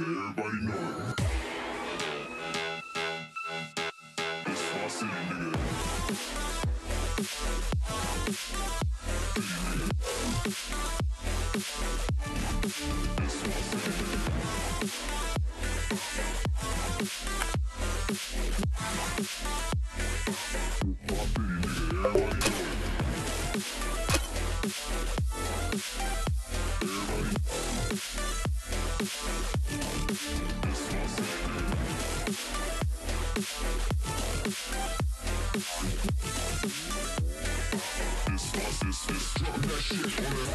everybody know it. It's my city, nigga. It's my city, nigga. Drop that shit on it.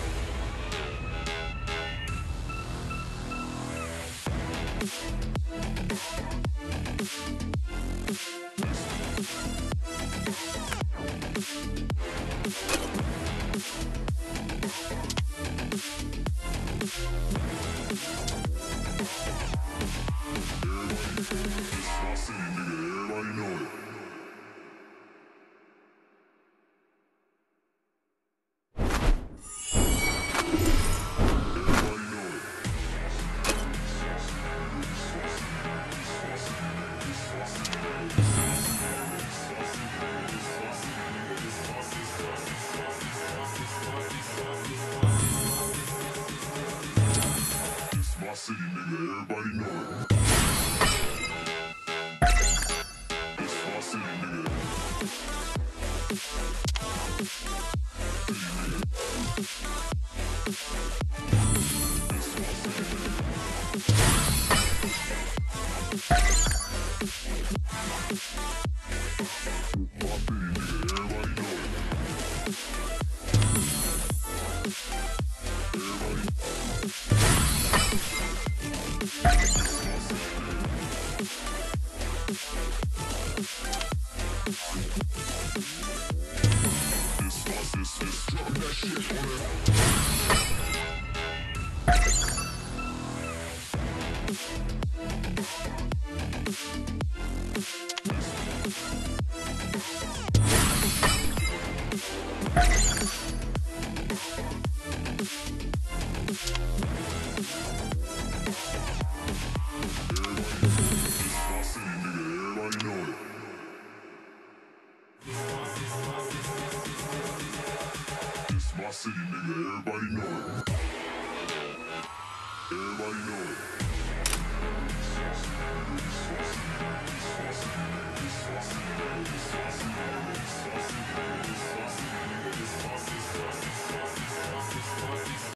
City, nigga, everybody know it. It's my city, nigga. Drop that shit on it. My city, nigga, everybody know it. Everybody know it.